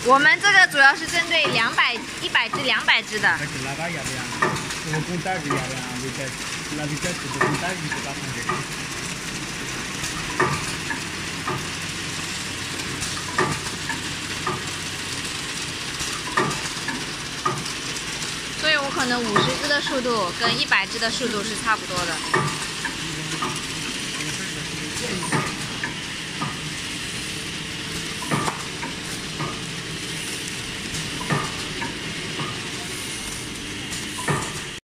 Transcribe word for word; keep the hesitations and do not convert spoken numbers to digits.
我们这个主要是针对两百、一百只、两百只的。 那个要不要？我公仔是要不要？那个那个是公仔一个八千块。 所以我可能五十只的速度跟一百只的速度是差不多的。